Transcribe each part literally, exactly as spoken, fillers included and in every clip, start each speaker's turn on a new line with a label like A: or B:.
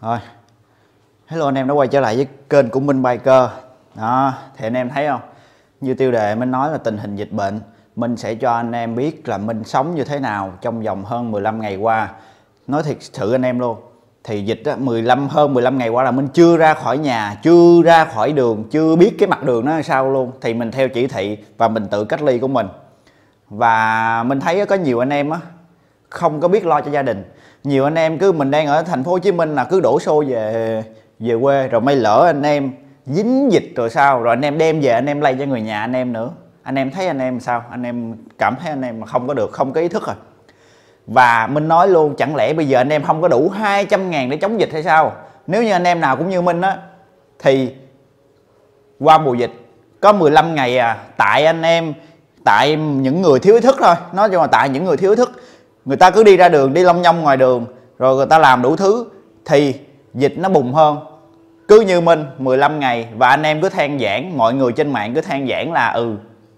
A: Thôi, hello anh em đã quay trở lại với kênh của Minh Biker. Đó, thì anh em thấy không? Như tiêu đề Minh nói là tình hình dịch bệnh, Minh sẽ cho anh em biết là Minh sống như thế nào trong vòng hơn mười lăm ngày qua. Nói thiệt sự anh em luôn, thì dịch á, mười lăm hơn mười lăm ngày qua là Minh chưa ra khỏi nhà, chưa ra khỏi đường, chưa biết cái mặt đường nó là sao luôn. Thì mình theo chỉ thị và mình tự cách ly của mình. Và mình thấy có nhiều anh em á không có biết lo cho gia đình. Nhiều anh em cứ mình đang ở thành phố Hồ Chí Minh là cứ đổ xô về về quê, rồi may lỡ anh em dính dịch rồi sao, rồi anh em đem về anh em lây cho người nhà anh em nữa. Anh em thấy anh em sao? Anh em cảm thấy anh em mà không có được, không có ý thức rồi. Và mình nói luôn, chẳng lẽ bây giờ anh em không có đủ hai trăm ngàn để chống dịch hay sao? Nếu như anh em nào cũng như Minh á, thì qua mùa dịch có mười lăm ngày à, tại anh em, tại những người thiếu ý thức thôi. Nói chung là tại những người thiếu ý thức. Người ta cứ đi ra đường, đi lông nhông ngoài đường, rồi người ta làm đủ thứ, thì dịch nó bùng hơn. Cứ như Minh mười lăm ngày, và anh em cứ than vãn, mọi người trên mạng cứ than vãn là ừ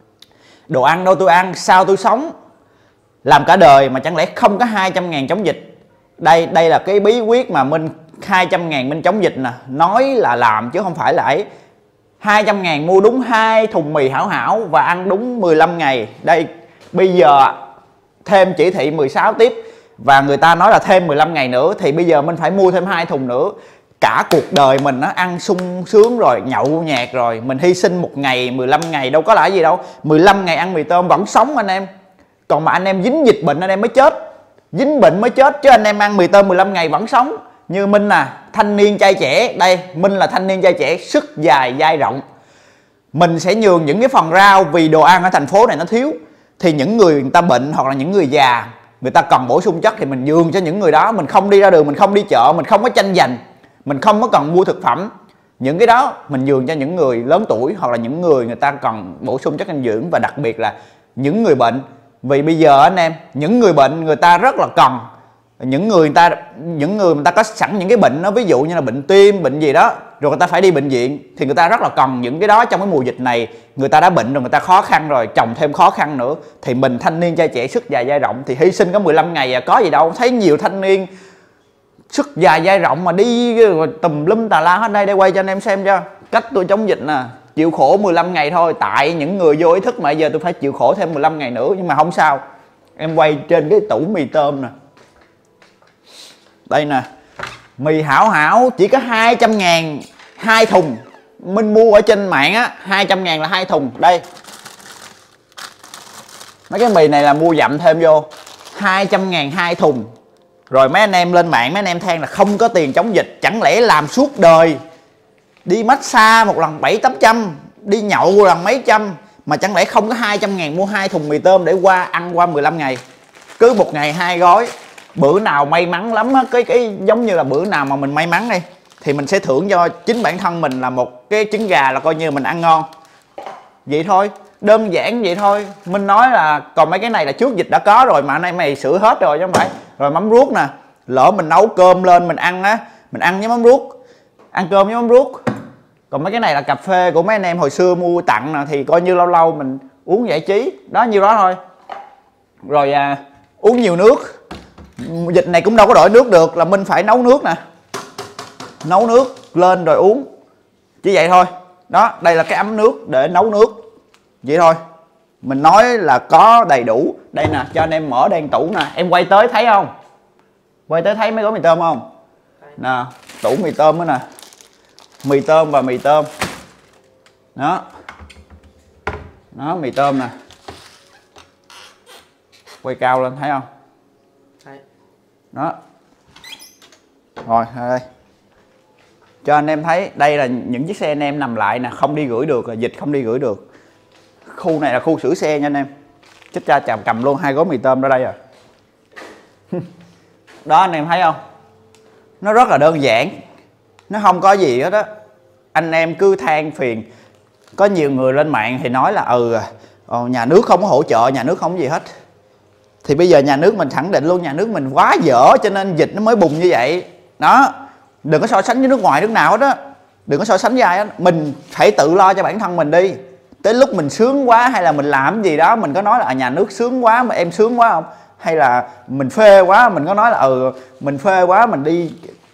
A: đồ ăn đâu tôi ăn, sao tôi sống, làm cả đời mà chẳng lẽ không có hai trăm ngàn chống dịch. Đây đây là cái bí quyết mà Minh hai trăm ngàn Minh chống dịch nè. Nói là làm chứ không phải là ấy. Hai trăm ngàn mua đúng hai thùng mì hảo hảo và ăn đúng mười lăm ngày. Đây bây giờ thêm chỉ thị mười sáu tiếp, và người ta nói là thêm mười lăm ngày nữa, thì bây giờ mình phải mua thêm hai thùng nữa. Cả cuộc đời mình nó ăn sung sướng rồi, nhậu nhẹt rồi, mình hy sinh một ngày, mười lăm ngày đâu có là gì đâu. Mười lăm ngày ăn mì tôm vẫn sống anh em. Còn mà anh em dính dịch bệnh anh em mới chết, dính bệnh mới chết, chứ anh em ăn mì tôm mười lăm ngày vẫn sống. Như Minh nè, thanh niên trai trẻ, đây Minh là thanh niên trai trẻ, sức dài dai rộng. Mình sẽ nhường những cái phần rau vì đồ ăn ở thành phố này nó thiếu, thì những người người ta bệnh hoặc là những người già, người ta cần bổ sung chất thì mình nhường cho những người đó. Mình không đi ra đường, mình không đi chợ, mình không có tranh giành, mình không có cần mua thực phẩm. Những cái đó mình nhường cho những người lớn tuổi, hoặc là những người người ta cần bổ sung chất dinh dưỡng, và đặc biệt là những người bệnh. Vì bây giờ anh em, những người bệnh người ta rất là cần, những người người ta những người người ta có sẵn những cái bệnh đó, ví dụ như là bệnh tim, bệnh gì đó, rồi người ta phải đi bệnh viện, thì người ta rất là cần những cái đó. Trong cái mùa dịch này người ta đã bệnh rồi, người ta khó khăn rồi, chồng thêm khó khăn nữa, thì mình thanh niên trai trẻ sức dài dai rộng thì hy sinh có mười lăm ngày à, có gì đâu. Thấy nhiều thanh niên sức dài dai rộng mà đi tùm lum tà la hết. Đây để quay cho anh em xem cho cách tôi chống dịch nè. Chịu khổ mười lăm ngày thôi, tại những người vô ý thức mà giờ tôi phải chịu khổ thêm mười lăm ngày nữa, nhưng mà không sao. Em quay trên cái tủ mì tôm nè, đây nè, mì hảo hảo chỉ có hai trăm ngàn hai thùng. Mình mua ở trên mạng á, hai trăm ngàn là hai thùng. Đây, mấy cái mì này là mua dặm thêm vô, hai trăm ngàn hai thùng. Rồi mấy anh em lên mạng, mấy anh em than là không có tiền chống dịch. Chẳng lẽ làm suốt đời, đi massage một lần bảy tám trăm, đi nhậu một lần mấy trăm, mà chẳng lẽ không có hai trăm ngàn mua hai thùng mì tôm để qua ăn qua mười lăm ngày. Cứ một ngày hai gói. Bữa nào may mắn lắm á, cái cái giống như là bữa nào mà mình may mắn đi, thì mình sẽ thưởng cho chính bản thân mình là một cái trứng gà, là coi như mình ăn ngon. Vậy thôi, đơn giản vậy thôi. Mình nói là còn mấy cái này là trước dịch đã có rồi, mà anh em mày sửa hết rồi chứ không phải. Rồi mắm ruốc nè, lỡ mình nấu cơm lên mình ăn á, mình ăn với mắm ruốc, ăn cơm với mắm ruốc. Còn mấy cái này là cà phê của mấy anh em hồi xưa mua tặng nè, thì coi như lâu lâu mình uống giải trí. Đó, nhiêu đó thôi. Rồi à, uống nhiều nước. Dịch này cũng đâu có đổi nước được, là mình phải nấu nước nè, nấu nước lên rồi uống, chỉ vậy thôi. Đó, đây là cái ấm nước để nấu nước, vậy thôi. Mình nói là có đầy đủ. Đây nè, cho anh em mở đèn tủ nè, em quay tới thấy không, quay tới thấy mấy gói mì tôm không nè, tủ mì tôm đó nè, mì tôm và mì tôm đó, đó mì tôm nè, quay cao lên thấy không đó. Rồi đây cho anh em thấy, đây là những chiếc xe anh em nằm lại nè, không đi gửi được, dịch không đi gửi được. Khu này là khu sửa xe nha anh em. Chết cha, chào cầm luôn hai gói mì tôm ra đây rồi. Đó anh em thấy không, nó rất là đơn giản, nó không có gì hết á. Anh em cứ than phiền. Có nhiều người lên mạng thì nói là ừ nhà nước không có hỗ trợ, nhà nước không có gì hết. Thì bây giờ nhà nước mình khẳng định luôn, nhà nước mình quá dở cho nên dịch nó mới bùng như vậy. Đó, đừng có so sánh với nước ngoài nước nào hết á, đừng có so sánh với ai hết. Mình phải tự lo cho bản thân mình đi. Tới lúc mình sướng quá hay là mình làm gì đó, mình có nói là nhà nước sướng quá mà em sướng quá không? Hay là mình phê quá, mình có nói là ừ mình phê quá mình đi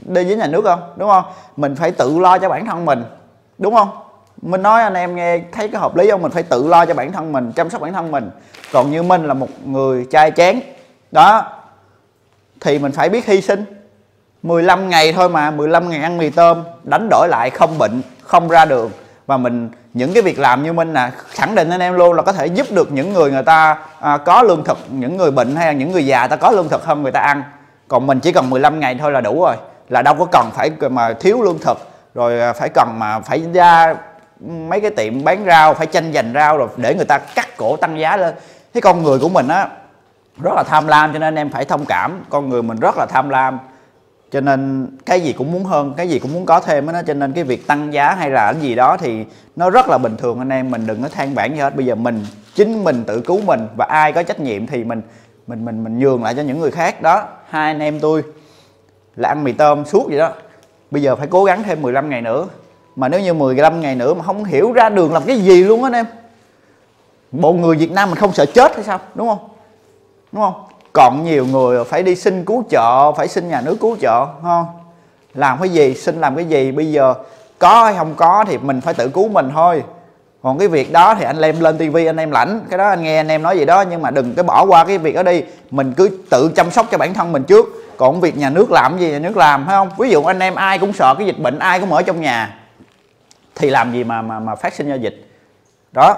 A: đi với nhà nước không, đúng không? Mình phải tự lo cho bản thân mình, đúng không? Mình nói anh em nghe thấy cái hợp lý không? Mình phải tự lo cho bản thân mình, chăm sóc bản thân mình. Còn như mình là một người trai chén đó thì mình phải biết hy sinh. Mười lăm ngày thôi mà, mười lăm ngày ăn mì tôm, đánh đổi lại không bệnh, không ra đường. Và mình những cái việc làm như mình nè, khẳng định anh em luôn là có thể giúp được những người người ta à, có lương thực, những người bệnh hay là những người già ta có lương thực hơn người ta ăn. Còn mình chỉ cần mười lăm ngày thôi là đủ rồi, là đâu có cần phải mà thiếu lương thực, rồi phải cần mà phải ra mấy cái tiệm bán rau phải tranh giành rau rồi để người ta cắt cổ tăng giá lên. Cái con người của mình á rất là tham lam, cho nên anh em phải thông cảm. Con người mình rất là tham lam, cho nên cái gì cũng muốn hơn, cái gì cũng muốn có thêm đó. Cho nên cái việc tăng giá hay là cái gì đó thì nó rất là bình thường anh em. Mình đừng có than vãn gì hết. Bây giờ mình chính mình tự cứu mình, và ai có trách nhiệm thì mình mình mình mình nhường lại cho những người khác đó. Hai anh em tôi là ăn mì tôm suốt vậy đó, bây giờ phải cố gắng thêm mười lăm ngày nữa. Mà nếu như mười lăm ngày nữa mà không hiểu ra đường làm cái gì luôn á anh em, bộ người Việt Nam mình không sợ chết hay sao, đúng không? Đúng không? Còn nhiều người phải đi xin cứu trợ, phải xin nhà nước cứu trợ, không? Làm cái gì, xin làm cái gì, bây giờ có hay không có thì mình phải tự cứu mình thôi. Còn cái việc đó thì anh em lên tivi anh em lãnh, cái đó anh nghe anh em nói gì đó, nhưng mà đừng cái bỏ qua cái việc đó đi. Mình cứ tự chăm sóc cho bản thân mình trước. Còn việc nhà nước làm gì nhà nước làm, phải không? Ví dụ anh em ai cũng sợ cái dịch bệnh, ai cũng ở trong nhà thì làm gì mà mà mà phát sinh ra dịch. Đó.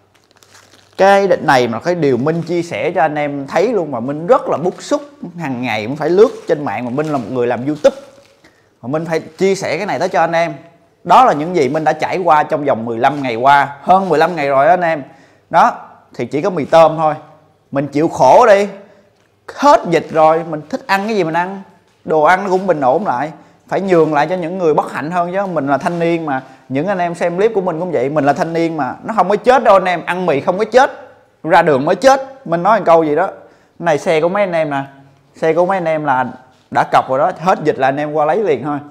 A: Cái định này mà cái điều Minh chia sẻ cho anh em thấy luôn, mà Minh rất là bức xúc, hàng ngày cũng phải lướt trên mạng, mà Minh là một người làm YouTube mà Minh phải chia sẻ cái này tới cho anh em. Đó là những gì Minh đã trải qua trong vòng mười lăm ngày qua, hơn mười lăm ngày rồi đó anh em. Đó, thì chỉ có mì tôm thôi. Mình chịu khổ đi. Hết dịch rồi, mình thích ăn cái gì mình ăn. Đồ ăn nó cũng bình ổn lại. Phải nhường lại cho những người bất hạnh hơn chứ. Mình là thanh niên mà, những anh em xem clip của mình cũng vậy. Mình là thanh niên mà, nó không có chết đâu anh em. Ăn mì không có chết, ra đường mới chết. Mình nói một câu gì đó. Cái này xe của mấy anh em nè, xe của mấy anh em là đã cọc rồi đó. Hết dịch là anh em qua lấy liền thôi.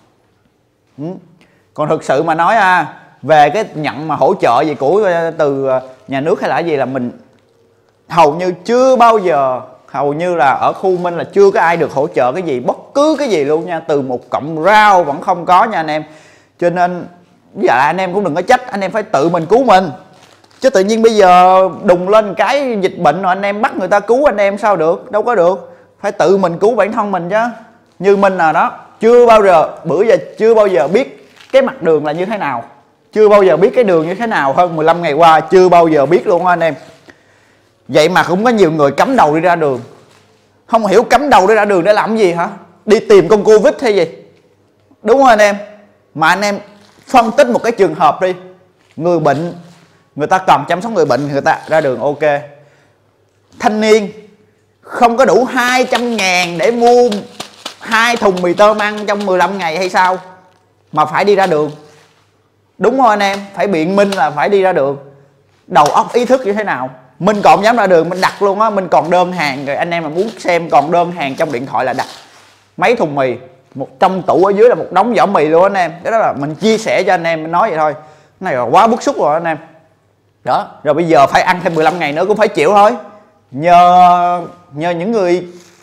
A: ừ. Còn thực sự mà nói à, về cái nhận mà hỗ trợ gì của từ nhà nước hay là gì là mình hầu như chưa bao giờ, hầu như là ở khu Minh là chưa có ai được hỗ trợ cái gì, bất cứ cái gì luôn nha. Từ một cọng rau vẫn không có nha anh em. Cho nên dạ anh em cũng đừng có trách, anh em phải tự mình cứu mình. Chứ tự nhiên bây giờ đùng lên cái dịch bệnh rồi anh em bắt người ta cứu anh em sao được, đâu có được. Phải tự mình cứu bản thân mình chứ. Như mình là đó, chưa bao giờ, bữa giờ chưa bao giờ biết cái mặt đường là như thế nào, chưa bao giờ biết cái đường như thế nào. Hơn mười lăm ngày qua chưa bao giờ biết luôn á anh em. Vậy mà cũng có nhiều người cắm đầu đi ra đường. Không hiểu cắm đầu đi ra đường để làm gì hả? Đi tìm con Covid hay gì? Đúng không anh em? Mà anh em phân tích một cái trường hợp đi. Người bệnh, người ta cần chăm sóc người bệnh, người ta ra đường ok. Thanh niên không có đủ hai trăm ngàn để mua hai thùng mì tôm ăn trong mười lăm ngày hay sao mà phải đi ra đường? Đúng không anh em? Phải biện minh là phải đi ra đường. Đầu óc ý thức như thế nào? Mình còn dám ra đường mình đặt luôn á. Mình còn đơn hàng rồi, anh em mà muốn xem còn đơn hàng trong điện thoại là đặt mấy thùng mì, một trong tủ ở dưới là một đống vỏ mì luôn anh em. Cái đó là mình chia sẻ cho anh em, mình nói vậy thôi. Cái này là quá bức xúc rồi anh em. Đó, rồi bây giờ phải ăn thêm mười lăm ngày nữa cũng phải chịu thôi. Nhờ nhờ những người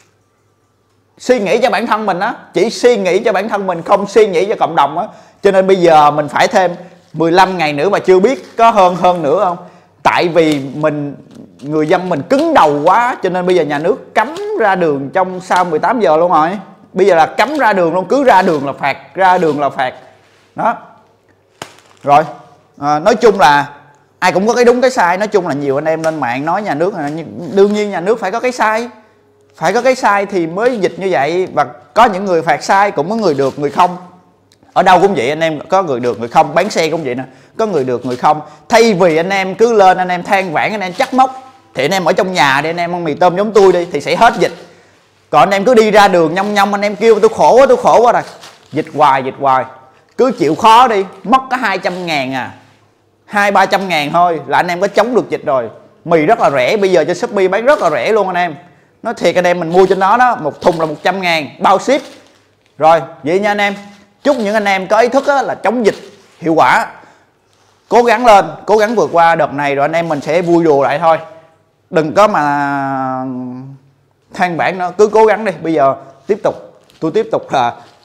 A: suy nghĩ cho bản thân mình á, chỉ suy nghĩ cho bản thân mình, không suy nghĩ cho cộng đồng á. Cho nên bây giờ mình phải thêm mười lăm ngày nữa mà chưa biết có hơn hơn nữa không. Tại vì mình, người dân mình cứng đầu quá, cho nên bây giờ nhà nước cấm ra đường trong sau mười tám giờ luôn rồi. Bây giờ là cấm ra đường luôn, cứ ra đường là phạt, ra đường là phạt. Đó. Rồi, à, nói chung là ai cũng có cái đúng cái sai. Nói chung là nhiều anh em lên mạng nói nhà nước, đương nhiên nhà nước phải có cái sai. Phải có cái sai thì mới dịch như vậy. Và có những người phạt sai, cũng có người được người không. Ở đâu cũng vậy anh em, có người được người không. Bán xe cũng vậy nè, có người được người không. Thay vì anh em cứ lên anh em than vãn, anh em trách móc, thì anh em ở trong nhà đi, anh em ăn mì tôm giống tôi đi thì sẽ hết dịch. Còn anh em cứ đi ra đường nhông nhông, anh em kêu tôi khổ quá, tôi khổ quá rồi. Dịch hoài, dịch hoài. Cứ chịu khó đi, mất có hai trăm ngàn à, hai ba trăm ngàn thôi là anh em có chống được dịch rồi. Mì rất là rẻ, bây giờ trên Shopee bán rất là rẻ luôn anh em. Nói thiệt anh em, mình mua trên đó đó, một thùng là một trăm ngàn, bao ship. Rồi, vậy nha anh em. Chúc những anh em có ý thức là chống dịch hiệu quả. Cố gắng lên, cố gắng vượt qua đợt này rồi anh em mình sẽ vui đùa lại thôi. Đừng có mà than vãn nữa, cứ cố gắng đi. Bây giờ tiếp tục, tôi tiếp tục là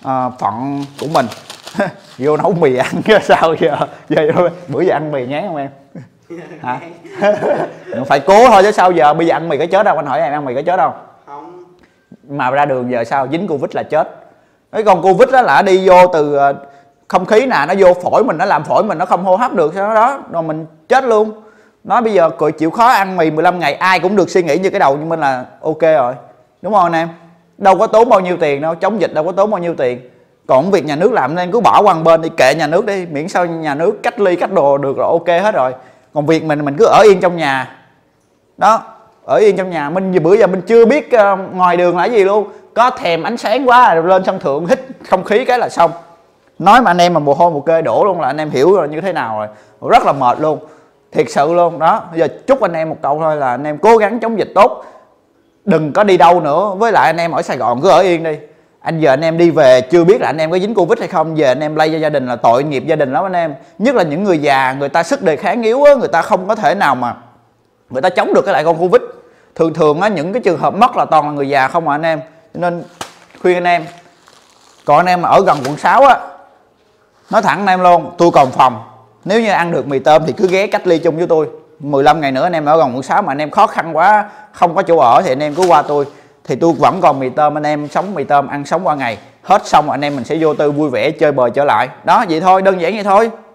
A: à, phận của mình. Vô nấu mì ăn sao giờ, giờ bữa giờ ăn mì nhán không em? Hả? Phải cố thôi chứ sao giờ, bây giờ ăn mì có chết đâu, anh hỏi em ăn mì có chết đâu?
B: Không.
A: Mà ra đường giờ sao, dính Covid là chết. Cái con Covid đó là đi vô từ không khí nè, nó vô phổi mình, nó làm phổi mình nó không hô hấp được sao đó, rồi mình chết luôn. Nói bây giờ cười chịu khó ăn mì mười lăm ngày, ai cũng được suy nghĩ như cái đầu nhưng mình là ok rồi, đúng không anh em? Đâu có tốn bao nhiêu tiền đâu, chống dịch đâu có tốn bao nhiêu tiền. Còn việc nhà nước làm nên cứ bỏ qua một bên đi, kệ nhà nước đi, miễn sao nhà nước cách ly cách đồ được rồi ok hết rồi. Còn việc mình mình cứ ở yên trong nhà đó, ở yên trong nhà. Mình bữa giờ mình chưa biết uh, ngoài đường là cái gì luôn, có thèm ánh sáng quá lên sân thượng hít không khí cái là xong. Nói mà anh em mà mồ hôi mồ kê đổ luôn là anh em hiểu rồi như thế nào rồi, rất là mệt luôn, thiệt sự luôn đó. Bây giờ chúc anh em một câu thôi là anh em cố gắng chống dịch tốt, đừng có đi đâu nữa. Với lại anh em ở Sài Gòn cứ ở yên đi. Anh giờ anh em đi về chưa biết là anh em có dính Covid hay không, về anh em lây cho gia đình là tội nghiệp gia đình lắm anh em. Nhất là những người già, người ta sức đề kháng yếu á, người ta không có thể nào mà người ta chống được cái lại con Covid. Thường thường á, những cái trường hợp mất là toàn là người già không à anh em. Cho nên khuyên anh em, còn anh em mà ở gần quận sáu á, nói thẳng anh em luôn, tôi còn phòng. Nếu như ăn được mì tôm thì cứ ghé cách ly chung với tôi. mười lăm ngày nữa anh em ở gần quận sáu mà anh em khó khăn quá, không có chỗ ở thì anh em cứ qua tôi. Thì tôi vẫn còn mì tôm, anh em sống mì tôm ăn sống qua ngày. Hết xong anh em mình sẽ vô tư vui vẻ chơi bời trở lại. Đó vậy thôi, đơn giản vậy thôi.